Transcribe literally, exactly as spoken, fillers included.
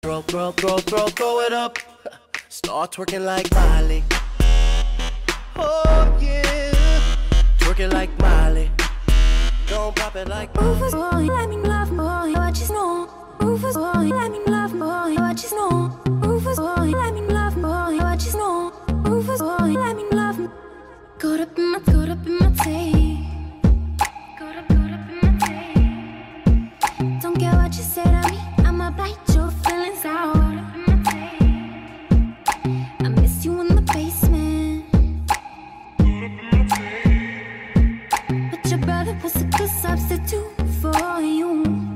throw, throw, throw, throw, throw it up. Start twerking like Miley. Oh yeah, twerking like Miley. Don't pop it like Rufus boy, let me love boy, what you know. Rufus boy, let me love boy, what you know. Rufus boy, let me love boy, what you know. Rufus boy, let me love me. Caught up in my, caught up in my tape. Caught up, caught up in my tape. Don't care what you say to me, I'ma bite your feelings out. Caught up in my tape. I miss you in the basement. Caught up in my tape. But your brother was a good substitute for you.